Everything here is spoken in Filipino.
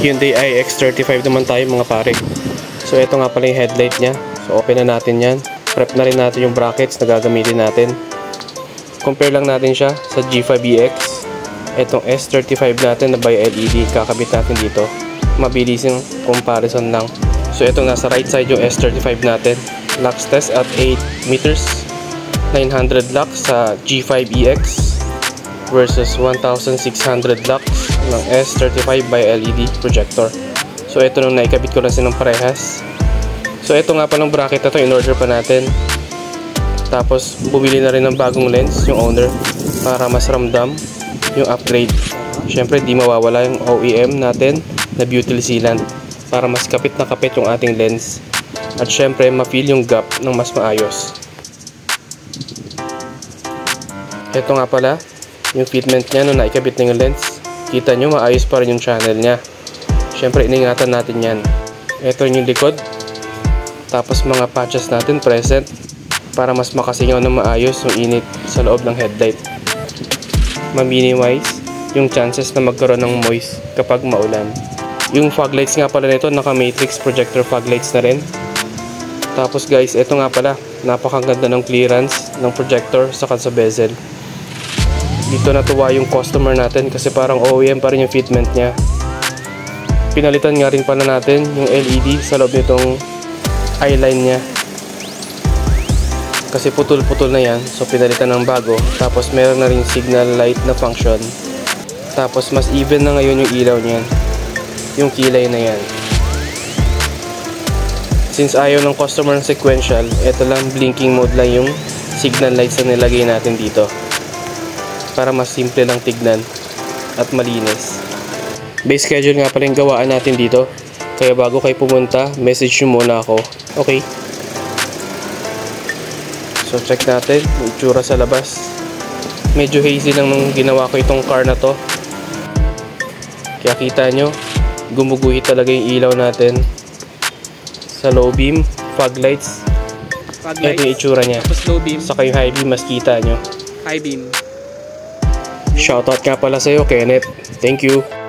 Hyundai iX35 naman tayo mga pare. So ito nga pala yung headlight nya. So open na natin yan. Prep na rin natin yung brackets na gagamitin natin. Compare lang natin siya sa G5EX. Itong S35 natin na by LED, kakabit natin dito. Mabilis yung comparison lang. So ito nasa right side yung S35 natin. Lux test at 8 meters. 900 lux sa G5EX versus 1600 lux ng S35 by LED projector. So ito nung naikabit ko na silang parehas. So ito nga palang bracket na to, in order pa natin. Tapos bumili na rin ng bagong lens yung owner para mas ramdam yung upgrade. Syempre di mawawala yung OEM natin na butyl sealant para mas kapit na kapit yung ating lens. At syempre ma-feel yung gap ng mas maayos. Ito nga pala yung fitment nya nung naikabit na yung lens. Kita nyo maayos pa rin yung channel nya. Syempre iningatan natin yan. Ito yung likod. Tapos mga patches natin present para mas makasingaw na maayos yung init sa loob ng headlight. Ma-minimize yung chances na magkaroon ng moist kapag maulan. Yung fog lights nga pala nito, naka matrix projector fog lights na rin. Tapos guys, ito nga pala, napakaganda ng clearance ng projector sa bezel. Dito natuwa yung customer natin kasi parang OEM pa rin yung fitment nya. Pinalitan nga rin pala natin yung LED sa loob nitong eyeline nya. Kasi putol-putol na yan, so pinalitan ng bago. Tapos meron na rin signal light na function. Tapos mas even na ngayon yung ilaw niyan, yung kilay na yan. Since ayaw ng customer ng sequential, ito lang blinking mode lang yung signal lights na nilagay natin dito para mas simple lang tignan at malinis. Base schedule nga pala yung gawaan natin dito, kaya bago kayo pumunta, message nyo muna ako. Okay? So check natin yung itsura sa labas. Medyo hazy lang nung ginawa ko itong car na to. Kaya kita nyo, gumuguhit talaga yung ilaw natin. Sa low beam, fog lights. Ito yung itsura nya. Tapos low beam. Saka yung high beam, mas kita nyo. High beam. Shoutout nga pala sa'yo, Kenneth. Thank you.